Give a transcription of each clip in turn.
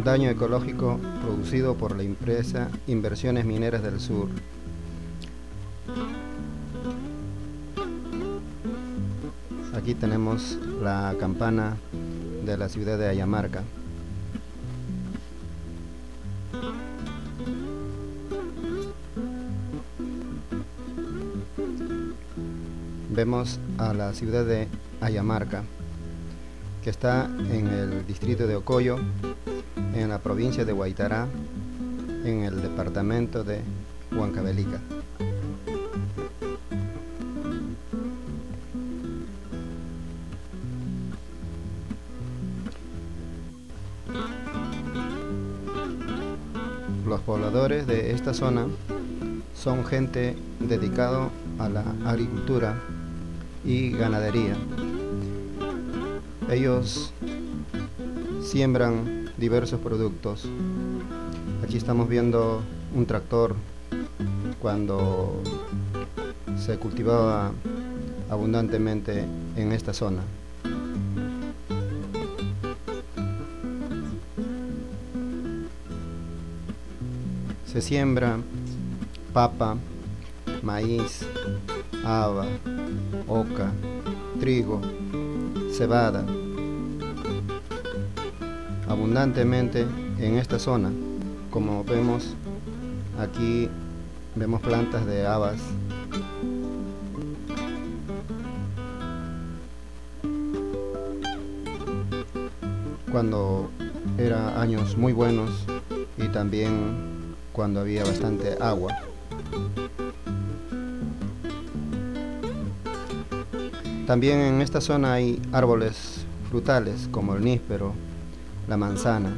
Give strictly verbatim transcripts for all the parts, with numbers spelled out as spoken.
daño ecológico producido por la empresa Inversiones Mineras del Sur. Aquí tenemos la campana de la ciudad de Ayamarca. Vemos a la ciudad de Ayamarca, que está en el distrito de Ocoyo, en la provincia de Huaytará, en el departamento de Huancavelica. Los pobladores de esta zona son gente dedicada a la agricultura y ganadería. Ellos siembran diversos productos. Aquí estamos viendo un tractor cuando se cultivaba abundantemente en esta zona. Se siembra papa, maíz, haba, oca, trigo, cebada, abundantemente en esta zona. Como vemos aquí, vemos plantas de habas. Cuando eran años muy buenos y también cuando había bastante agua. También en esta zona hay árboles frutales como el níspero, la manzana.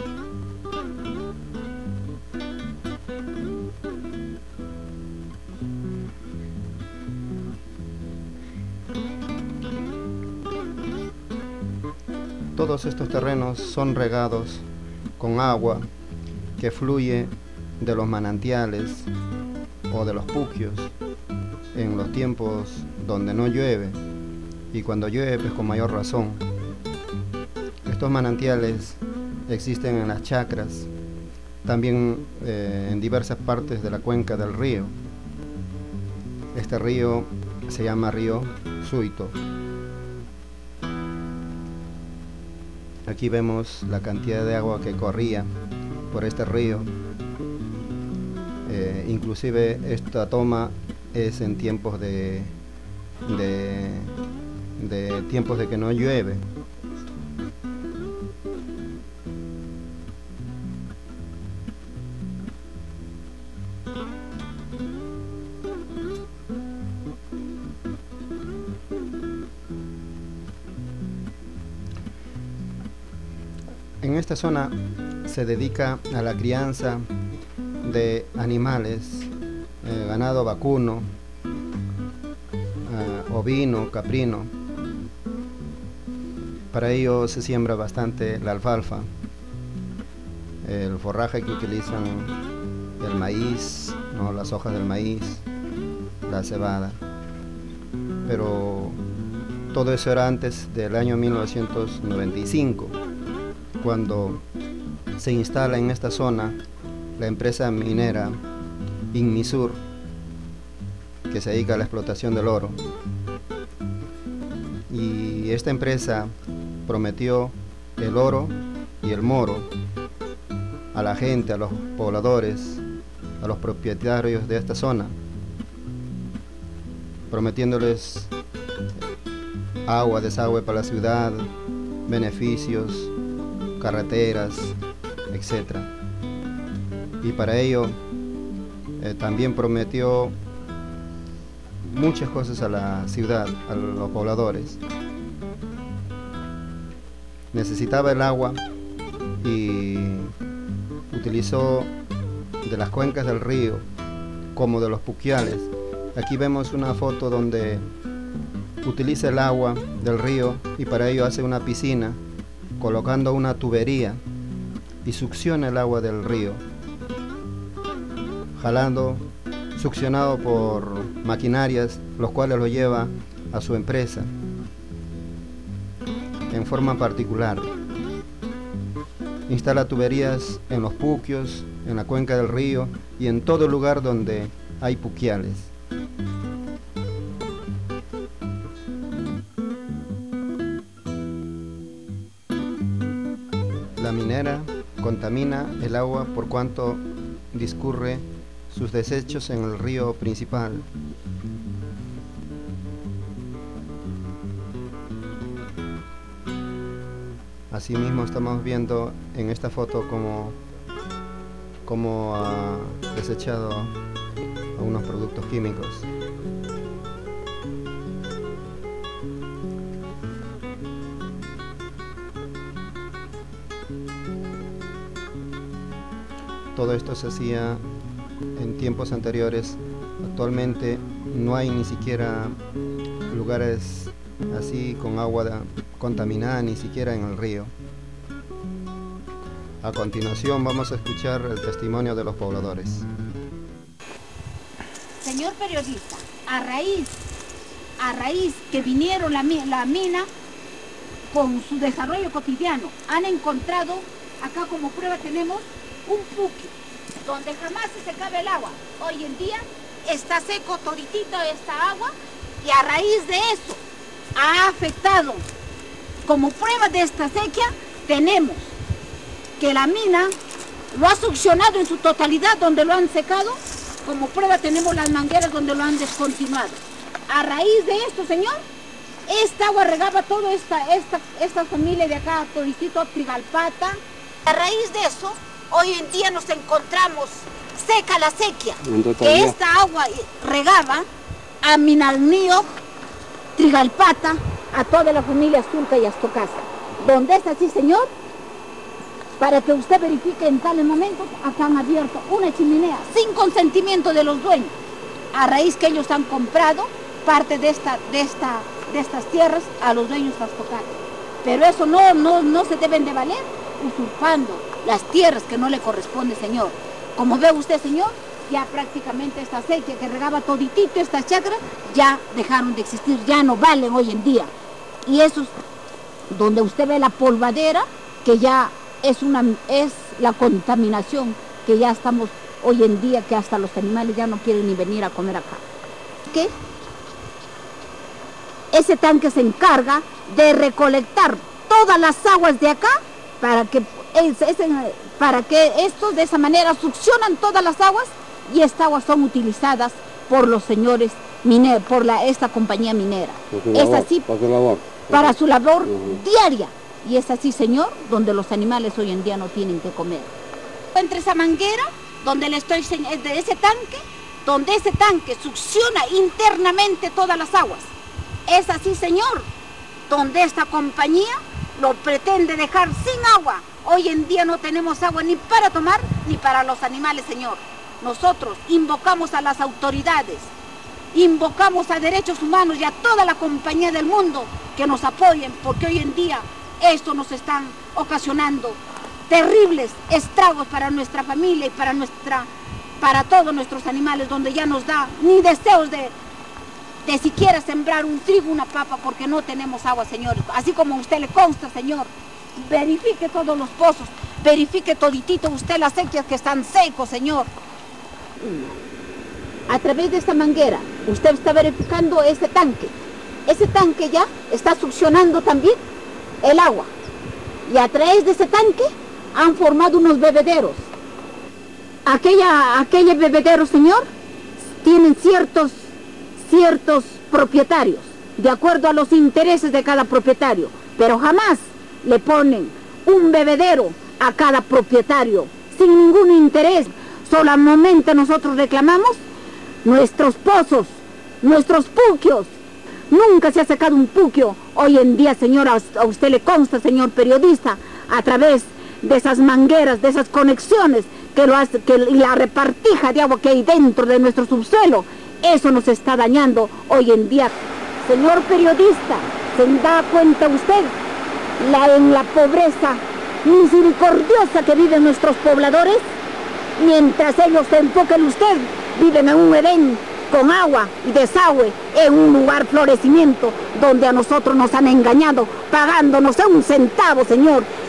Todos estos terrenos son regados con agua que fluye de los manantiales o de los puquios en los tiempos donde no llueve, y cuando llueve pues con mayor razón. Estos manantiales existen en las chacras, también eh, en diversas partes de la cuenca del río. Este río se llama río Suito. Aquí vemos la cantidad de agua que corría por este río. Eh, inclusive esta toma es en tiempos de, de, de tiempos de que no llueve. En esta zona se dedica a la crianza de animales, eh, ganado vacuno, eh, ovino, caprino. Para ello se siembra bastante la alfalfa, el forraje que utilizan, el maíz, ¿no? Las hojas del maíz, la cebada. Pero todo eso era antes del año mil novecientos noventa y cinco, cuando se instala en esta zona la empresa minera Inmisur, que se dedica a la explotación del oro. Y esta empresa prometió el oro y el moro a la gente, a los pobladores, a los propietarios de esta zona, prometiéndoles agua, desagüe para la ciudad, beneficios, carreteras, etcétera. Y para ello eh, también prometió muchas cosas a la ciudad, a los pobladores. Necesitaba el agua y utilizó de las cuencas del río como de los puquiales. Aquí vemos una foto donde utiliza el agua del río y para ello hace una piscina colocando una tubería y succiona el agua del río, jalando, succionado por maquinarias, los cuales lo lleva a su empresa en forma particular. Instala tuberías en los puquios, en la cuenca del río y en todo lugar donde hay puquiales. La minera contamina el agua por cuanto discurre sus desechos en el río principal. Asimismo estamos viendo en esta foto cómo, cómo ha desechado algunos productos químicos. Todo esto se hacía en tiempos anteriores. Actualmente no hay ni siquiera lugares así con agua de, contaminada, ni siquiera en el río. A continuación vamos a escuchar el testimonio de los pobladores. Señor periodista, a raíz, a raíz que vinieron la, la mina con su desarrollo cotidiano, han encontrado, acá como prueba tenemos un puque, donde jamás se secaba el agua. Hoy en día está seco toditito esta agua y a raíz de eso ha afectado. Como prueba de esta sequía tenemos que la mina lo ha succionado en su totalidad donde lo han secado. Como prueba tenemos las mangueras donde lo han descontinuado. A raíz de esto, señor, esta agua regaba toda esta, esta, esta familia de acá, toditito Trigalpata. A raíz de eso, hoy en día nos encontramos seca la sequía, que esta agua regaba a Minalnío, Trigalpata, a toda la familia Zulca y Astocasa. Donde es así, señor, para que usted verifique en tales momentos, acá han abierto una chimenea sin consentimiento de los dueños, a raíz que ellos han comprado parte de, esta, de, esta, de estas tierras a los dueños Astocasa. Pero eso no, no, no se deben de valer usurpando las tierras que no le corresponde, señor. Como ve usted, señor, ya prácticamente esta sequía que regaba toditito estas chacras ya dejaron de existir, ya no valen hoy en día. Y eso es donde usted ve la polvadera, que ya es, una, es la contaminación, que ya estamos hoy en día, que hasta los animales ya no quieren ni venir a comer acá. ¿Qué? Ese tanque se encarga de recolectar todas las aguas de acá para que, es, es, para que estos de esa manera succionan todas las aguas y estas aguas son utilizadas por los señores mineros, por la, esta compañía minera. Es labor, así, para su labor, para su labor uh-huh. diaria. Y es así, señor, donde los animales hoy en día no tienen que comer. Entre esa manguera, donde le estoy de ese tanque, donde ese tanque succiona internamente todas las aguas. Es así, señor, donde esta compañía lo pretende dejar sin agua. Hoy en día no tenemos agua ni para tomar ni para los animales, señor. Nosotros invocamos a las autoridades, invocamos a derechos humanos y a toda la compañía del mundo que nos apoyen, porque hoy en día esto nos están ocasionando terribles estragos para nuestra familia y para, nuestra, para todos nuestros animales, donde ya nos da ni deseos de, de siquiera sembrar un trigo, una papa, porque no tenemos agua, señores. Así como a usted le consta, señor, verifique todos los pozos, verifique toditito usted las sequías que están secos, señor. A través de esta manguera, usted está verificando ese tanque. Ese tanque ya está succionando también el agua. Y a través de ese tanque han formado unos bebederos. Aquella, aquellos bebederos, señor, tienen ciertos, ciertos propietarios, de acuerdo a los intereses de cada propietario. Pero jamás le ponen un bebedero a cada propietario, sin ningún interés. Solamente nosotros reclamamos nuestros pozos, nuestros puquios. Nunca se ha sacado un puquio. Hoy en día, señora, a usted le consta, señor periodista, a través de esas mangueras, de esas conexiones, que, lo hace, que la repartija de agua que hay dentro de nuestro subsuelo, eso nos está dañando hoy en día. Señor periodista, ¿se da cuenta usted la, en la pobreza misericordiosa que viven nuestros pobladores? Mientras ellos se enfoquen usted, viven en un Edén con agua y desagüe, en un lugar florecimiento, donde a nosotros nos han engañado, pagándonos un centavo, señor.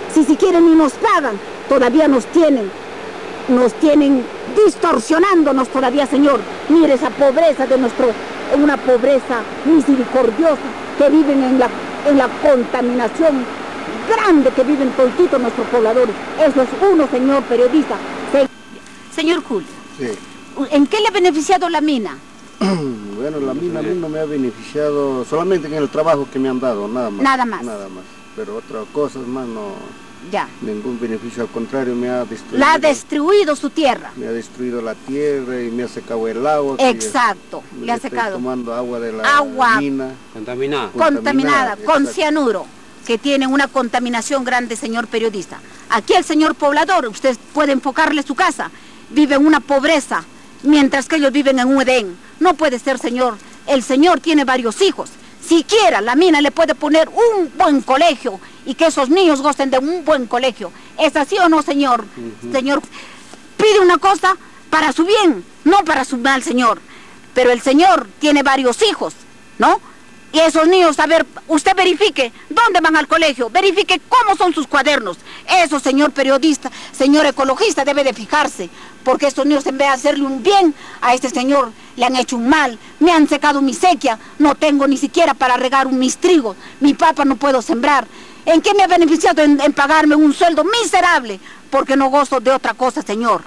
Si siquiera ni nos pagan, todavía nos tienen, nos tienen distorsionándonos todavía, Señor. Mire esa pobreza de nuestro, una pobreza misericordiosa, que viven en la, en la contaminación grande que viven toditos nuestros pobladores. Eso es uno, señor periodista. Se... Señor Julio, sí. ¿En qué le ha beneficiado la mina? Bueno, la mina a mí no me ha beneficiado solamente en el trabajo que me han dado, nada más. Nada más. Nada más. Pero otras cosas más no. Ya. Ningún beneficio, al contrario, me ha destruido. La ha destruido su tierra. Me ha destruido la tierra y me ha secado el agua. Exacto, le, le ha estoy secado. tomando agua de la agua mina. Contaminada. Contaminada, contaminada con exacto. cianuro, que tiene una contaminación grande, señor periodista. Aquí el señor poblador, usted puede enfocarle su casa, vive en una pobreza, mientras que ellos viven en un Edén. No puede ser, señor. El señor tiene varios hijos. Siquiera la mina le puede poner un buen colegio y que esos niños gocen de un buen colegio. ¿Es así o no, señor? Uh-huh. Señor, pide una cosa para su bien, no para su mal, señor. Pero el señor tiene varios hijos, ¿no? Y esos niños, a ver, usted verifique dónde van al colegio, verifique cómo son sus cuadernos. Eso, señor periodista, señor ecologista, debe de fijarse, porque estos niños, en vez de hacerle un bien a este señor, le han hecho un mal. Me han secado mi sequía, no tengo ni siquiera para regar un mis trigos, mi papa no puedo sembrar. ¿En qué me ha beneficiado en, en pagarme un sueldo miserable? Porque no gozo de otra cosa, señor.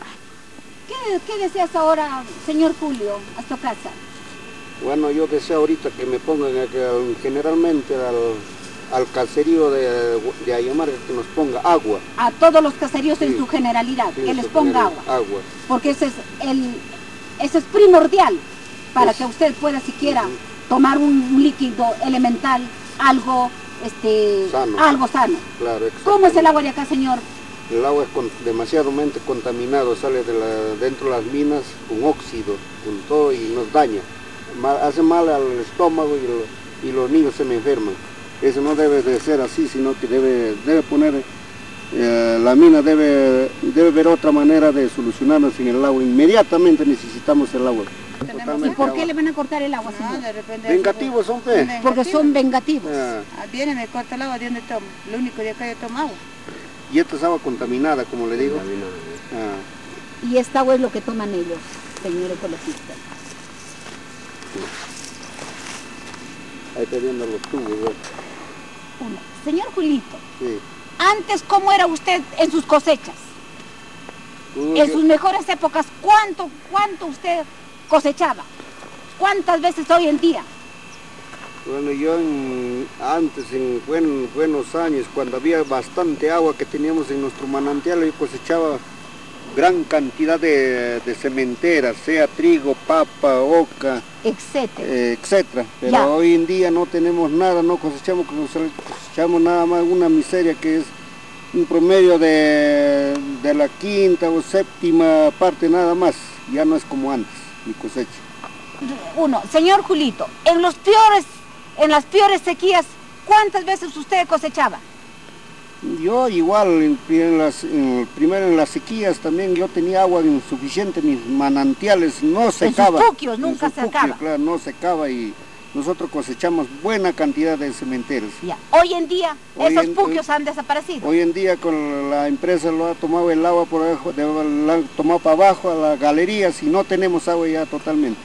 ¿Qué, qué deseas ahora, señor Julio, a su casa? Bueno, yo deseo ahorita que me pongan a que, generalmente al, al caserío de, de Ayamarca, que nos ponga agua. A todos los caseríos sí. En su generalidad, sí, que les ponga agua. agua. Porque ese es, el, ese es primordial para es, que usted pueda siquiera uh-huh. tomar un líquido elemental, algo, este, sano. algo sano. Claro, ¿Cómo es el agua de acá, señor? El agua es con, demasiadamente contaminado, sale de la, dentro de las minas con óxido, con todo y nos daña. Hace mal al estómago y, lo, y los niños se me enferman. Eso no debe de ser así, sino que debe, debe poner, eh, la mina debe, debe ver otra manera de solucionarnos sin el agua. Inmediatamente necesitamos el agua. ¿Y por qué le van a cortar el agua, señor? No, de repente vengativos son, fe. Son porque son vengativos. Ah. Ah, viene, me corta el agua, ¿de dónde tomo? Lo único de acá yo tomo agua. Y esta es agua contaminada, como le digo. Ah. Y esta agua es lo que toman ellos, señor ecologista. Ahí está viendo los tubos, ¿no? Uno. Señor Julito, sí. Antes, ¿cómo era usted en sus cosechas? Uy, en yo... sus mejores épocas, ¿cuánto, cuánto usted cosechaba? ¿Cuántas veces hoy en día? Bueno, yo en, antes, en buen, buenos años, cuando había bastante agua que teníamos en nuestro manantial, yo cosechaba gran cantidad de, de sementeras, sea trigo, papa, oca, etcétera. Eh, etcétera. Pero ya. Hoy en día no tenemos nada, no cosechamos, cosechamos nada más una miseria que es un promedio de, de la quinta o séptima parte nada más. Ya no es como antes, mi cosecha. Uno, señor Julito, en los peores, en las peores sequías, ¿cuántas veces usted cosechaba? Yo igual, en, en las, en, primero en las sequías también yo tenía agua insuficiente, mis manantiales no secaba. En sus puquios nunca sus secaba. Puquios, claro, no secaba y nosotros cosechamos buena cantidad de sementeras. Ya. Hoy en día hoy esos en, puquios hoy, han desaparecido. Hoy en día con la empresa lo ha tomado el agua por abajo, de, la han tomado para abajo a las galerías y no tenemos agua ya totalmente.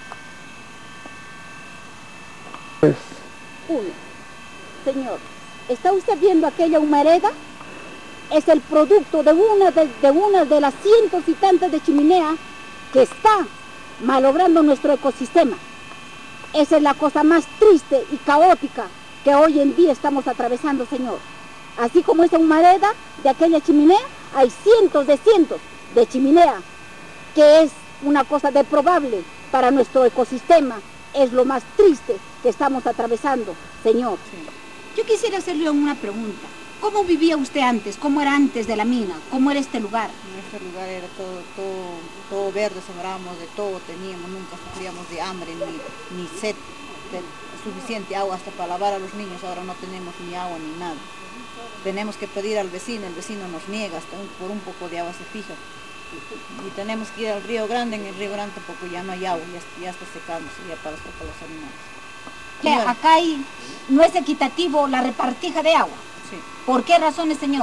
Pues. Uno, señor. ¿Está usted viendo aquella humareda? Es el producto de una de, de una de las cientos y tantas de chimenea que está malogrando nuestro ecosistema. Esa es la cosa más triste y caótica que hoy en día estamos atravesando, señor. Así como esa humareda de aquella chimenea, hay cientos de cientos de chimenea, que es una cosa deplorable para nuestro ecosistema. Es lo más triste que estamos atravesando, señor. Sí. Yo quisiera hacerle una pregunta. ¿Cómo vivía usted antes? ¿Cómo era antes de la mina? ¿Cómo era este lugar? Nuestro lugar era todo, todo, todo verde, sembrábamos de todo, teníamos, nunca sufríamos de hambre ni, ni sed, de suficiente agua hasta para lavar a los niños. Ahora no tenemos ni agua ni nada. Tenemos que pedir al vecino, el vecino nos niega, hasta un, por un poco de agua se fija. Y tenemos que ir al Río Grande, en el Río Grande tampoco ya no hay agua, ya, ya está secándose, ya para los, para los animales. Que acá hay, no es equitativo la repartija de agua. Sí. ¿Por qué razones, señor?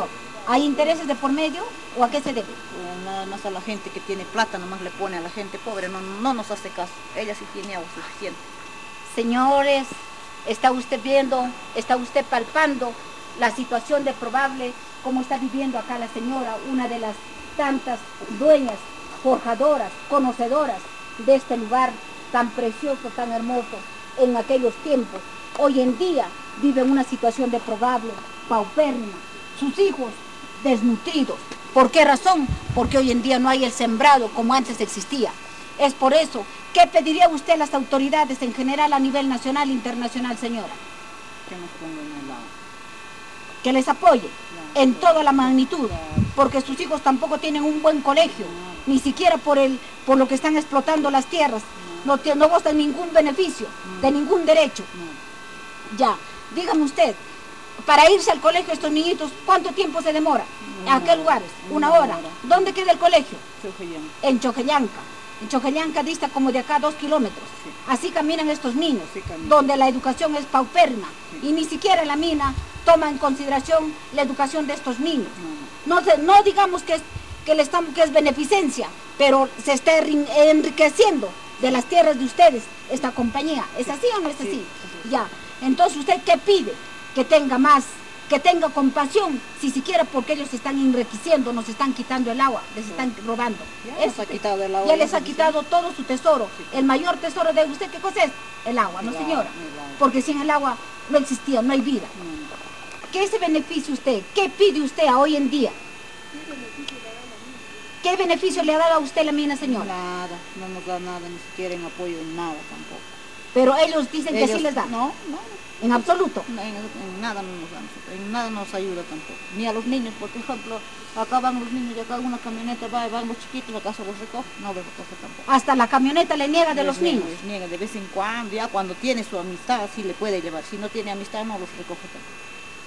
¿Hay intereses de por medio o a qué se debe? Pues nada más a la gente que tiene plata, nomás le pone a la gente pobre, no, no nos hace caso. Ella sí tiene agua suficiente. Señores, está usted viendo, está usted palpando la situación de probable, como está viviendo acá la señora, una de las tantas dueñas, forjadoras, conocedoras de este lugar tan precioso, tan hermoso en aquellos tiempos. Hoy en día vive en una situación de probable, paupérrima, sus hijos desnutridos. ¿Por qué razón? Porque hoy en día no hay el sembrado como antes existía. Es por eso, ¿qué pediría usted a las autoridades en general a nivel nacional e internacional, señora? Que nos pongan el agua. Que les apoye Claro, en claro, toda la magnitud, claro. porque sus hijos tampoco tienen un buen colegio, No. ni siquiera por, el, por lo que están explotando las tierras, no, no, no gozan ningún beneficio, No. de ningún derecho. No. Ya, dígame usted, para irse al colegio estos niñitos, ¿cuánto tiempo se demora? Una ¿A qué hora, lugares? una Una hora. hora. ¿Dónde queda el colegio? Chojillán. En Choquellanca. En Choquellanca dista como de acá dos kilómetros. Sí. Así caminan estos niños, Así caminan. donde la educación es paupérrima. Sí. Y ni siquiera la mina toma en consideración la educación de estos niños. No, No, se- no digamos que es, que, le estamos, que es beneficencia, pero se está enri- enriqueciendo de las tierras de ustedes esta compañía. ¿Es así o no es Sí, así? así es. Ya. Entonces, ¿usted qué pide? Que tenga más, que tenga compasión, si siquiera porque ellos se están enriqueciendo, nos están quitando el agua, les están robando. Ya Eso nos ha usted- quitado el agua, Ya ya les ha se dice. quitado todo su tesoro. Sí. El mayor tesoro de usted, ¿qué cosa es? El agua, ¿no, El agua, señora? el agua. Porque sin el agua no existía, no hay vida. No. ¿Qué se beneficia usted? ¿Qué pide usted a hoy en día? ¿Qué beneficio le ha dado a usted la mina, señora? Nada, no nos da nada, ni siquiera en apoyo en nada tampoco. Pero ellos dicen que sí Ellos- les da. No, no, En absoluto. no, en, en nada no nos dan, en nada nos ayuda tampoco. Ni a los niños, por ejemplo, acá van los niños y acá una camioneta va y van los chiquitos, acaso los recoge, no los recoge tampoco. Hasta la camioneta le niega de Les los niega, niños. les niega de vez en cuando, ya cuando tiene su amistad sí le puede llevar, si no tiene amistad no los recoge tampoco.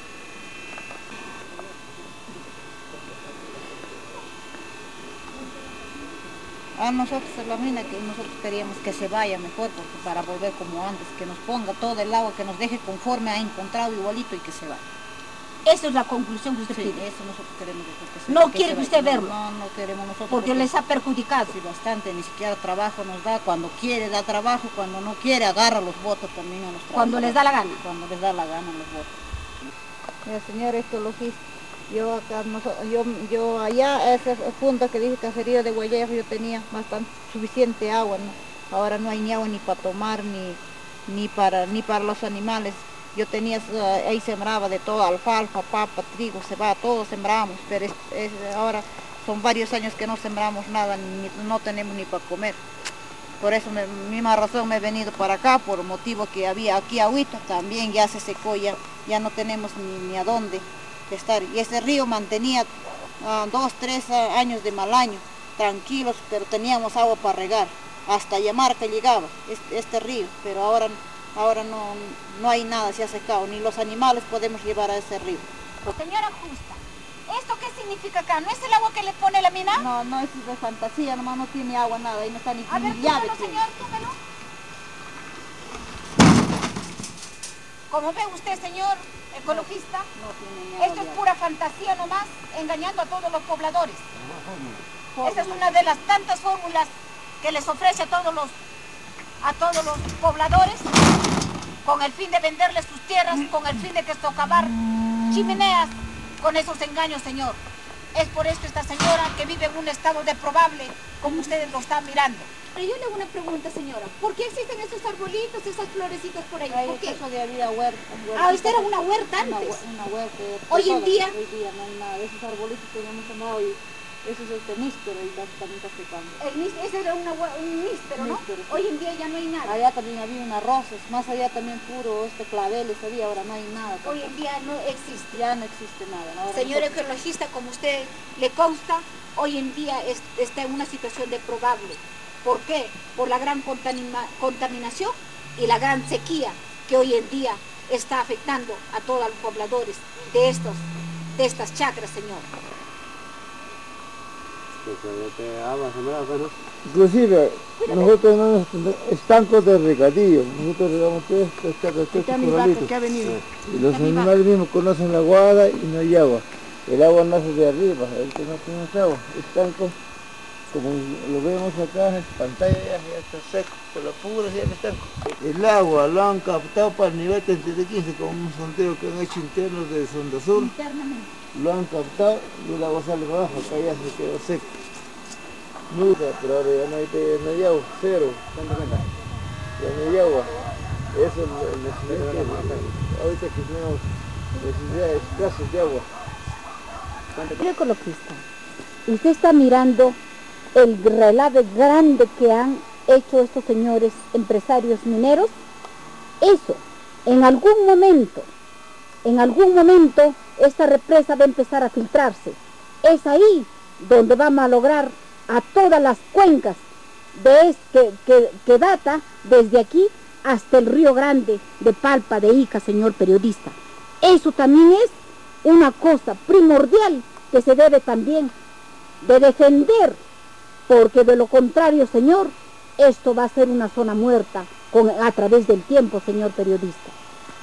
A nosotros es la mina que nosotros queríamos que se vaya mejor, porque para volver como antes, que nos ponga todo el agua, que nos deje conforme ha encontrado igualito y que se vaya. Esa es la conclusión que usted Sí, pide. eso nosotros queremos después que se No que quiere se que vaya. usted verlo. No, no, no queremos nosotros. Porque les ha perjudicado. Sí, bastante, ni siquiera trabajo nos da, cuando quiere da trabajo, cuando no quiere agarra los votos también a los trabajadores. Cuando les da la gana. Cuando les da la gana los votos. Mira, señor ecologista, yo acá, noso- yo, yo allá, esa junta que dije caserío de Guayejo, yo tenía bastante, suficiente agua, ¿no? Ahora no hay ni agua ni para tomar, ni, ni, para, ni para los animales. Yo tenía, eh, ahí sembraba de todo, alfalfa, papa, trigo, cebada, todo sembramos, pero es, es- ahora son varios años que no sembramos nada, ni, no tenemos ni para comer. Por eso, me, misma razón me he venido para acá, por motivo que había aquí agüita, también ya se secó, ya, ya no tenemos ni, ni a dónde estar. Y ese río mantenía ah, dos, tres ah, años de mal año, tranquilos, pero teníamos agua para regar, hasta Yamarca llegaba este, este río, pero ahora, ahora no, no hay nada, se ha secado, ni los animales podemos llevar a ese río. Señora Justa, ¿esto qué significa acá? ¿No es el agua que le pone la mina? No, no, eso es de fantasía, nomás no tiene agua, nada, ahí no está ni, A ver, ni llave. túmelo, tiene. señor, túmelo. Como ve usted, señor ecologista, No tiene ni agua esto es ya. pura fantasía nomás, engañando a todos los pobladores. Esta es una de las tantas fórmulas que les ofrece a todos los, a todos los pobladores, con el fin de venderles sus tierras, con el fin de que socavar chimeneas, con esos engaños, señor. Es por esto esta señora que vive en un estado deplorable, como ustedes lo están mirando. Pero yo le hago una pregunta, señora. ¿Por qué existen esos arbolitos, esas florecitas por ahí? Ahí ¿Por qué? eso de había huerta. Ah, esta era una huerta Una, antes. hue- una huerta. de Hoy en todas, día- Hoy día no hay nada. Esos arbolitos que habíamos sembrado y eso es este níspero y está- también está secando. El nis- ese era una hue- un níspero, ¿no? Níspero, sí. Hoy en día ya no hay nada. Allá también había unas rosas, más allá también puro este claveles había, ahora no hay nada. Hoy en día no existe. Ya no existe nada. ¿no? Ahora Señor nosotros- ecologista, como usted le consta, hoy en día es- está en una situación deplorable. ¿Por qué? Por la gran contamina- contaminación y la gran sequía que hoy en día está afectando a todos los pobladores de, estos, de estas chacras, señor. Inclusive, nosotros no nos estancos de regadío, nosotros regamos estas chacras, estos Este es mi vaca corralitos. que ha venido. Y los animales mismos conocen la guada y no hay agua. El agua nace de arriba, el que no tiene agua, estanco, como lo vemos acá en pantalla, ya, ya está seco, por la pura ya el estanco. El agua lo han captado para el nivel treinta y quince, con un sondeo que han hecho interno de Sonda Sur. Internamente. Lo han captado y el agua sale para abajo, acá ya se quedó seco. Mucha, pero ahora ya no hay, ya no hay agua, cero. Ya no hay agua. Eso es la necesidad que ahorita que tenemos necesidades escasas de agua. Señor ecologista, usted está mirando el relave grande que han hecho estos señores empresarios mineros. Eso, en algún momento, en algún momento, esta represa va a empezar a filtrarse. Es ahí donde vamos a lograr a todas las cuencas de es, que, que, que data desde aquí hasta el Río Grande de Palpa de Ica, señor periodista. Eso también es una cosa primordial que se debe también de defender, porque de lo contrario, señor, esto va a ser una zona muerta con, a través del tiempo, señor periodista.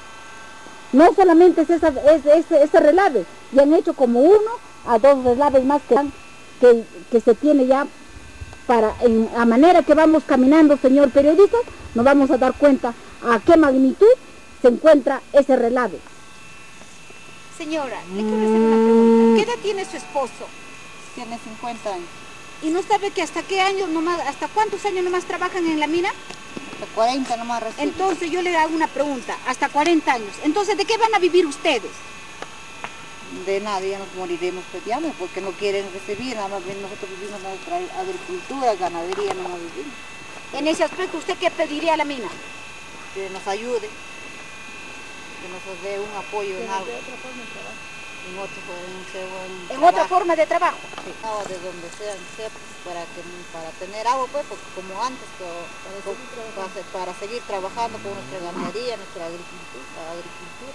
No solamente es, esa, es ese, ese relave, y han hecho como uno a dos relaves más que, que, que se tiene ya para, en, a manera que vamos caminando, señor periodista, nos vamos a dar cuenta a qué magnitud se encuentra ese relave. Señora, le quiero hacer una pregunta. ¿Qué edad tiene su esposo? Tiene cincuenta años. ¿Y no sabe que hasta qué años nomás, hasta cuántos años nomás trabajan en la mina? Hasta cuarenta nomás reciben. Entonces yo le hago una pregunta, hasta cuarenta años. Entonces, ¿de qué van a vivir ustedes? De nada, ya nos moriremos peleando porque no quieren recibir, nada más bien nosotros vivimos nuestra agricultura, ganadería, no nos vivimos. En ese aspecto, ¿usted qué pediría a la mina? Que nos ayude, que nos dé un apoyo en algo. En, otro, en, en otra forma de trabajo. Sí, agua de donde sea, sea para, que, para tener agua, pues, porque como antes, pero, para, para seguir trabajando con nuestra ganadería, nuestra agricultura. agricultura.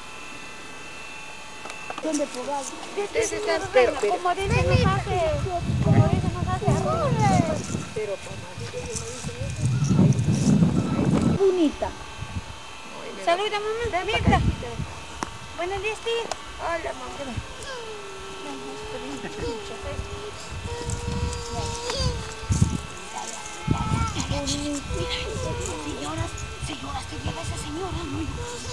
¿Dónde probado? Pero, pero, como dicen, nos hace, como dicen, nos hace arroz. Pero, mamá, Bonita. Saluda, mamá. Mirta. Buenos días, tía. Hola, mamá. Señoras, señoras, te lleva esa señora, ¿no?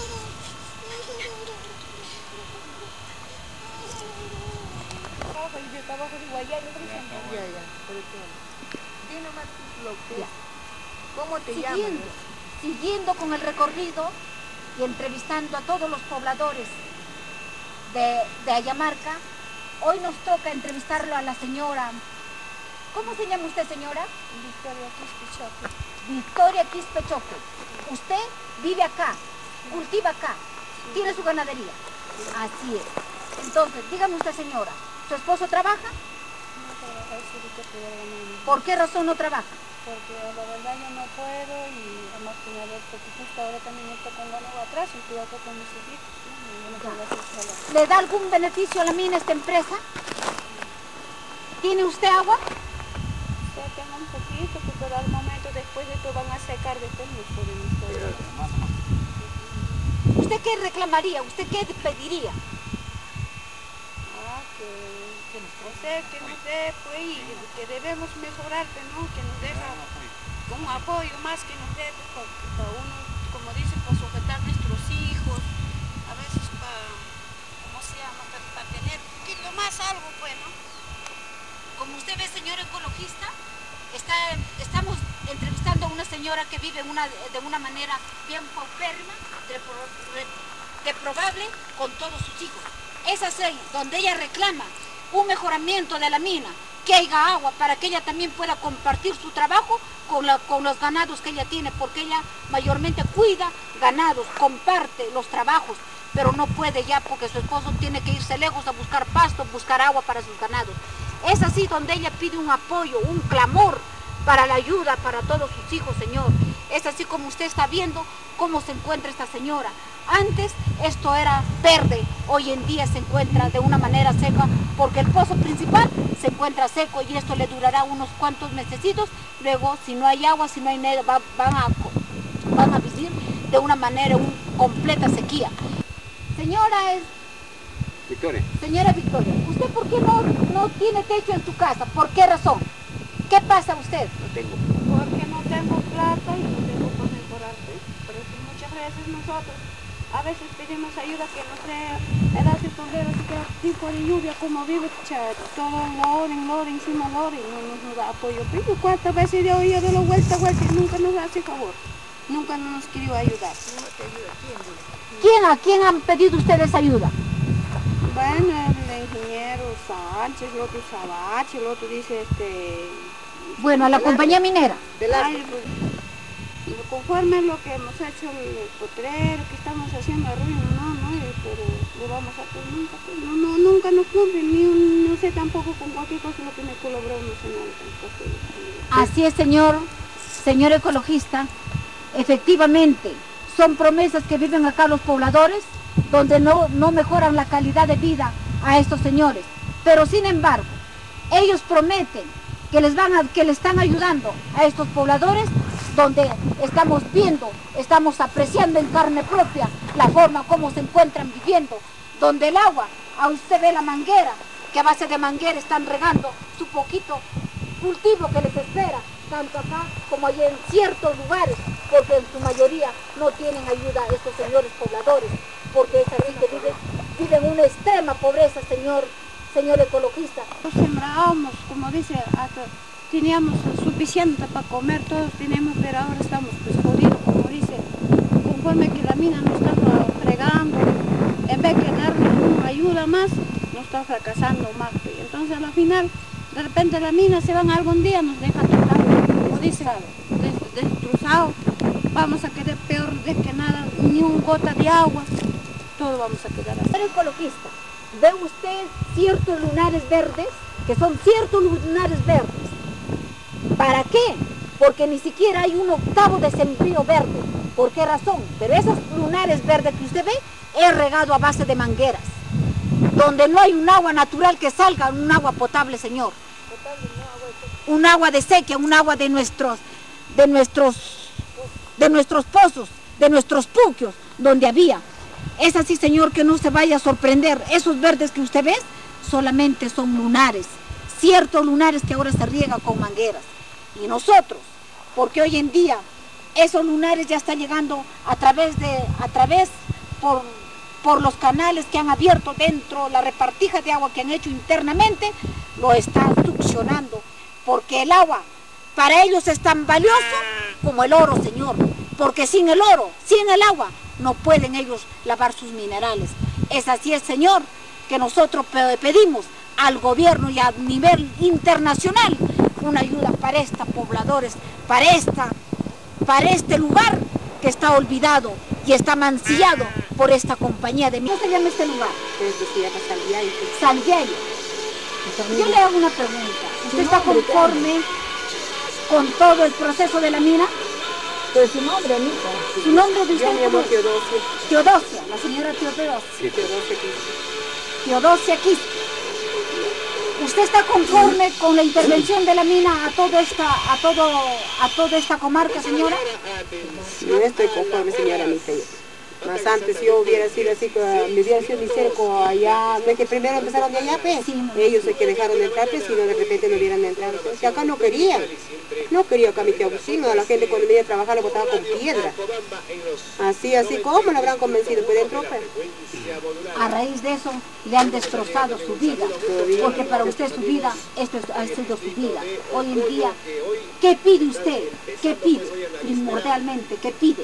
¿Cómo te Siguiendo, llamas? siguiendo con el recorrido y entrevistando a todos los pobladores de, de Ayamarca, hoy nos toca entrevistarlo a la señora. ¿Cómo se llama usted, señora? Victoria Quispechoque. Victoria Quispechoque. Usted vive acá, cultiva acá, tiene su ganadería. Así es. Entonces, dígame usted, señora, ¿su esposo trabaja? No trabaja, es ahorita que voy a ganar. ¿Por qué razón no trabaja? Porque la verdad yo no puedo y además que una vez, porque justo ahora también estoy con ganado atrás y estoy acá con mis hijitos, ¿no? Y yo no puedo hacer sola. ¿Le da algún beneficio a la mina esta empresa? ¿Tiene usted agua? Ya tengo un poquito, pero al momento después de esto van a secar, después no podemos todo. ¿Usted qué reclamaría? ¿Usted qué pediría? Ah, que, que nos protege, que nos dé, pues, y que debemos mejorar, pues, ¿no? Que nos deja un apoyo más que nos dé, pues, para, para uno, como dicen, para sujetar nuestros hijos, a veces para, ¿cómo se llama? Para, para tener un poquito más algo, pues, ¿no? Como usted ve, señor ecologista, está, estamos entrevistando a una señora que vive una, de una manera bien paupérrima, reprobable con todos sus hijos. Es así donde ella reclama un mejoramiento de la mina, que haya agua para que ella también pueda compartir su trabajo con, la, con los ganados que ella tiene, porque ella mayormente cuida ganados, comparte los trabajos, pero no puede ya porque su esposo tiene que irse lejos a buscar pasto, buscar agua para sus ganados. Es así donde ella pide un apoyo, un clamor para la ayuda para todos sus hijos, señor. Es así como usted está viendo cómo se encuentra esta señora. Antes esto era verde, hoy en día se encuentra de una manera seca porque el pozo principal se encuentra seco y esto le durará unos cuantos mesecitos. Luego, si no hay agua, si no hay nada, va, van, a, van a vivir de una manera, una completa sequía. Señora, es, Victoria. Señora Victoria, ¿usted por qué no, no tiene techo en su casa? ¿Por qué razón? ¿Qué pasa usted? No tengo. Porque no tengo plata y no tengo para mejorar. Por eso muchas veces nosotros a veces pedimos ayuda que nos dé edad de poder, así que tipo de lluvia como vive, cha, todo loren, loren, encima loren, no nos, nos da apoyo. Pero cuántas veces yo he ido vuelta a vuelta y nunca nos hace favor, nunca nos querido ayudar. ¿Quién, ¿A quién han pedido ustedes ayuda? Bueno, el ingeniero Sánchez, el otro Sabache, el otro dice este... Bueno, a la compañía minera. Ay, pues, conforme a lo que hemos hecho el potrero, que estamos haciendo arruino, no, no, pero lo vamos a hacer nunca, pues, no, no, nunca nos cumplen, ni un, no sé tampoco con cualquier cosa lo que me colaboró, no sé nada tampoco. Así es, señor, señor ecologista, efectivamente, son promesas que viven acá los pobladores, donde no, no mejoran la calidad de vida a estos señores, pero sin embargo, ellos prometen que les van a, que le están ayudando a estos pobladores, donde estamos viendo, estamos apreciando en carne propia la forma como se encuentran viviendo, donde el agua, a usted ve la manguera, que a base de manguera están regando su poquito cultivo que les espera, tanto acá como allá en ciertos lugares, porque en su mayoría no tienen ayuda estos señores pobladores, porque es así que viven, viven una extrema pobreza, señor, señor ecologista. Nos sembrábamos, como dice, hasta teníamos suficiente para comer, todos teníamos, pero ahora estamos pues jodidos, como dice, conforme que la mina nos está fregando, en vez de darnos una ayuda más, nos está fracasando más. Entonces al final, de repente la mina se van algún día, nos deja tocado, como dice, des destrozado, vamos a quedar peor de que nada, ni un gota de agua, todo vamos a quedar así. Señor ecologista, ¿ve usted ciertos lunares verdes? Que son ciertos lunares verdes. ¿Para qué? Porque ni siquiera hay un octavo de sembrío verde. ¿Por qué razón? Pero esos lunares verdes que usted ve es regado a base de mangueras, donde no hay un agua natural que salga, un agua potable, señor. Un agua de sequía, un agua de nuestros, de nuestros, de nuestros pozos, de nuestros puquios, donde había. Es así, señor, que no se vaya a sorprender. Esos verdes que usted ve solamente son lunares, ciertos lunares que ahora se riegan con mangueras. Y nosotros, porque hoy en día esos lunares ya están llegando a través de, a través por, por los canales que han abierto dentro, la repartija de agua que han hecho internamente, lo están succionando, porque el agua para ellos es tan valioso como el oro, señor, porque sin el oro, sin el agua, no pueden ellos lavar sus minerales. Es así, es, señor, que nosotros pedimos al gobierno y a nivel internacional una ayuda para estos pobladores, para, esta, para este lugar que está olvidado y está mancillado por esta compañía de minas. ¿Cómo se llama este lugar? Se llama Salviayo. Salviayo. Yo le hago una pregunta. ¿Usted está conforme con todo el proceso de la mina? Pues su nombre, Anita. ¿Su nombre de usted? Yo me llamo Teodosia. Teodosia, la señora Teodosia. Sí, Teodosia Quispe. Teodosia Quispe. ¿Usted está conforme con la intervención de la mina a toda esta, a todo, a toda esta comarca, señora? No estoy conforme, señora Anita. Más antes yo hubiera sido así, me hubiera sido misérico allá, no es que primero empezaron de allá, pues, sí, ellos es que dejaron de entrar, pues, si no de repente no hubieran entrado, pues, si acá no querían, no quería acá mi tío Agustino, a la gente cuando venía a trabajar lo botaba con piedra, así, así, ¿cómo lo habrán convencido? Pues dentro, pues. A raíz de eso le han destrozado su vida, porque para usted su vida, esto es, ha sido su vida. Hoy en día, ¿qué pide usted? ¿Qué pide? Primordialmente, ¿qué pide?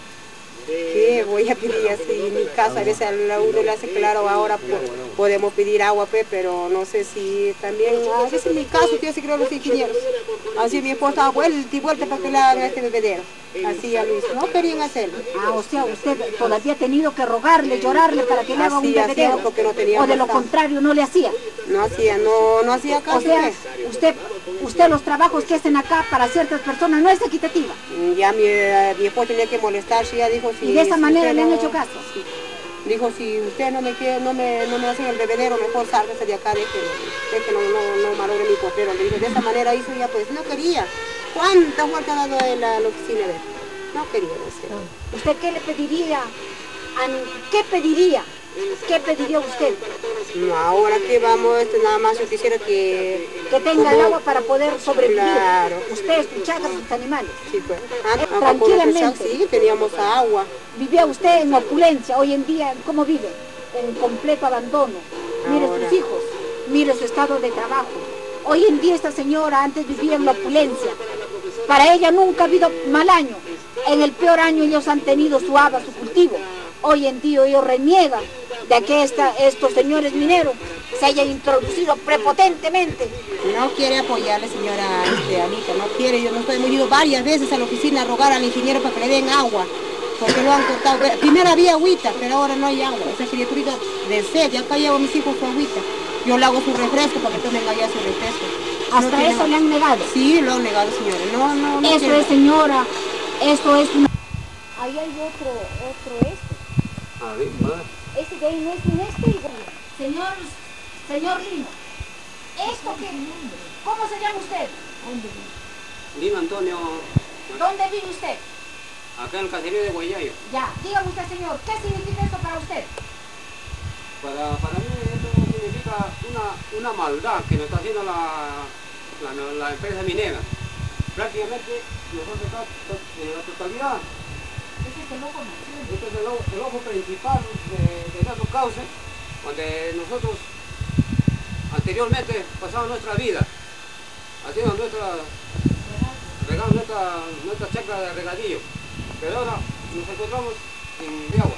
¿Qué voy a pedir así? En mi casa a veces a uno le hace claro, ahora podemos pedir agua, pe, pero no sé si también, a veces en mi caso yo sí creo los ingenieros. Así mi esposa estaba vuelta y vuelta para que le hagan este bebedero. Así a Luis, no querían hacerlo. Ah, o sea, usted todavía ha tenido que rogarle, llorarle para que le haga un bebedero. Porque no tenía o de lo contrario, no le hacía. No hacía, no, no hacía caso. O sea, usted, usted los trabajos que hacen acá para ciertas personas no es equitativa. Ya mi, mi esposo tenía que molestarse, ya dijo si... Y de esa si manera le han no, hecho caso. Sí. Dijo, si usted no me quiere, no me, no me hacen el bebedero, mejor sálgase de acá, déjelo, déjelo, no, no malogre mi potrero. Le dijo, de esa manera hizo ya, pues no quería. ¿Cuántas vueltas ha dado en la, la oficina de él? No quería hacer. ¿Usted qué le pediría? A, ¿Qué pediría ¿Qué pediría usted? No, ahora que vamos, este, nada más yo quisiera que... Que tenga el agua para poder sobrevivir. Claro. Usted escuchaba a sus animales. Sí, pues. Antes, Tranquilamente. Sí, teníamos agua. Vivía usted en opulencia. Hoy en día, ¿cómo vive? En completo abandono. Mire Ahora. sus hijos, mire su estado de trabajo. Hoy en día esta señora antes vivía en la opulencia. Para ella nunca ha habido mal año. En el peor año ellos han tenido su haba, su cultivo. Hoy en día ellos reniegan de que esta, estos señores mineros se hayan introducido prepotentemente. No quiere apoyarle, señora este, Anita, no quiere. Yo no estoy, hemos ido varias veces a la oficina a rogar al ingeniero para que le den agua, porque lo han cortado. Primero había agüita, pero ahora no hay agua. Esa criaturita de sed, ya acá llevo a mis hijos su agüita. Yo le hago su refresco para que tomen allá su refresco. ¿Hasta no eso le han negado? Sí, lo han negado, señora. No, no, no. Eso quiere. es, señora, eso es una... Ahí hay otro, otro este. A ver, madre. Este de ahí no es un este igual. Señor, señor Lino, ¿esto qué? ¿Cómo se llama usted? Lino Antonio, ¿Dónde vive usted? acá en el caserío de Guayayo. Ya, dígame usted, señor, ¿qué significa esto para usted? Para, para mí esto significa una, una maldad que nos está haciendo la, la, la empresa minera. Prácticamente nosotros acá, en la totalidad, Este es el ojo nacional. este es el, ojo- el ojo principal de, de nuestro cauce, donde nosotros anteriormente pasamos nuestra vida haciendo nuestra, regando nuestra, nuestra chacra de regadío, pero ahora nos encontramos sin agua.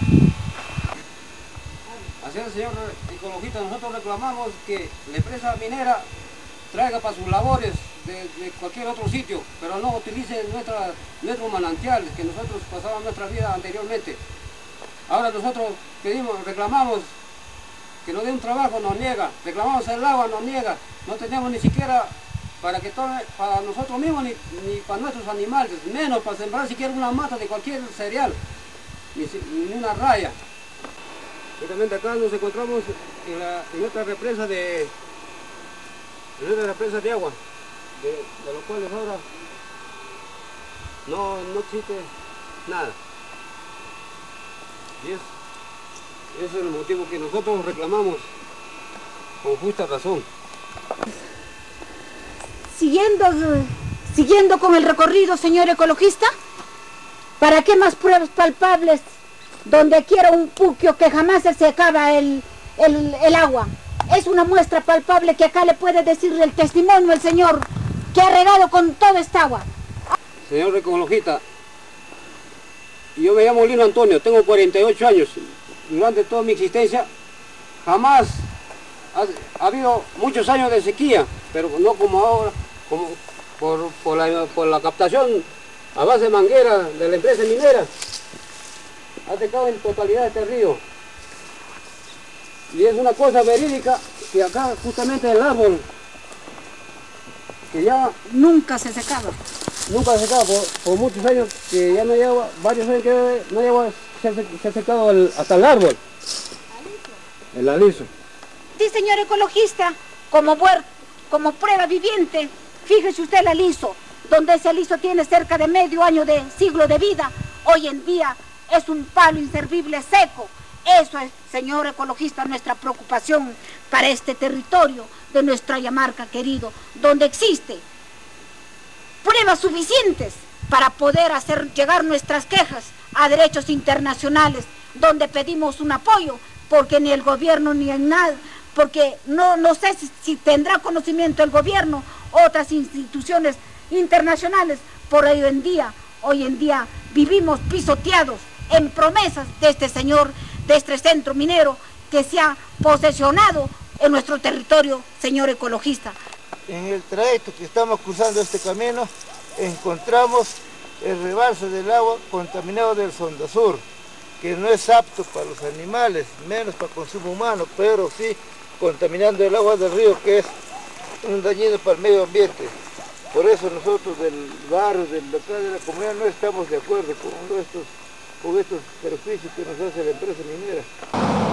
Así es, señor ecologista, nosotros reclamamos que la empresa minera traiga para sus labores de, de cualquier otro sitio, pero no utilice nuestra, nuestros manantiales que nosotros pasábamos nuestra vida anteriormente. Ahora nosotros pedimos, reclamamos que nos dé un trabajo, nos niega, reclamamos el agua, nos niega, no tenemos ni siquiera para que tome para nosotros mismos ni, ni para nuestros animales, menos para sembrar siquiera una mata de cualquier cereal, ni, si- ni una raya. Justamente acá nos encontramos en, la, en nuestra represa de en nuestra represa de agua, de, de los cuales ahora no, no existe nada. Y es, ese es el motivo que nosotros reclamamos con justa razón. Siguiendo, eh, siguiendo con el recorrido, señor ecologista, ¿para qué más pruebas palpables donde quiera un puquio que jamás se secaba el, el, el agua? Es una muestra palpable que acá le puede decir el testimonio el señor que ha regado con toda esta agua. Señor ecologista, yo me llamo Lino Antonio, tengo cuarenta y ocho años. Durante toda mi existencia jamás ha, ha habido muchos años de sequía, pero no como ahora, como por, por, la, por la captación a base de manguera de la empresa minera. Ha secado en totalidad este río. Y es una cosa verídica que acá justamente el árbol, que ya Nunca se secaba. nunca se secaba por, por muchos años, que ya no hay agua, varios años que no hay agua, se, ha se- se ha secado el- hasta el árbol. El aliso. Sí, señor ecologista, como, buer- como prueba viviente, fíjese usted el aliso, donde ese aliso tiene cerca de medio año de siglo de vida, hoy en día es un palo inservible seco. Eso es, señor ecologista, nuestra preocupación para este territorio de nuestra Ayamarca querido, donde existe pruebas suficientes para poder hacer llegar nuestras quejas a derechos internacionales, donde pedimos un apoyo, porque ni el gobierno ni en nada, porque no, no sé si, si tendrá conocimiento el gobierno, otras instituciones internacionales, por hoy en día, hoy en día vivimos pisoteados en promesas de este señor, de este centro minero que se ha posesionado en nuestro territorio, señor ecologista. En el trayecto que estamos cruzando este camino, encontramos el rebalse del agua contaminado del Sonda Sur, que no es apto para los animales, menos para consumo humano, pero sí contaminando el agua del río, que es un dañino para el medio ambiente. Por eso nosotros del barrio, del local de la comunidad, no estamos de acuerdo con estos, con estos perjuicios que nos hace la empresa minera.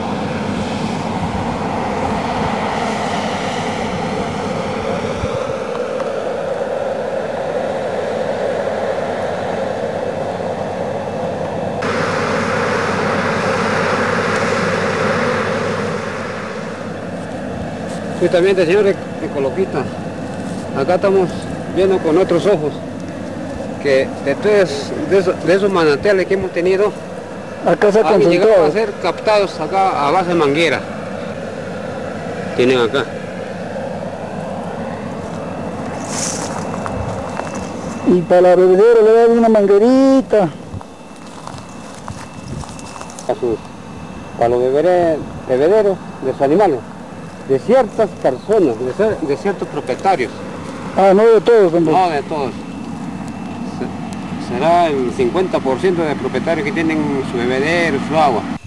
Justamente, señor ecologista, acá estamos viendo con otros ojos que de, todos, de, esos, de esos manantiales que hemos tenido, acá se ha han llegado concentrado. a ser captados acá a base de manguera. Tienen acá. Y para la bebedera le dan una manguerita. A sus, para los bebederos, bebederos de sus animales, de ciertas personas, de, ser, de ciertos propietarios. Ah, no de todos, entonces. No de todos. Se- Será el cincuenta por ciento de propietarios que tienen su bebedero, su agua.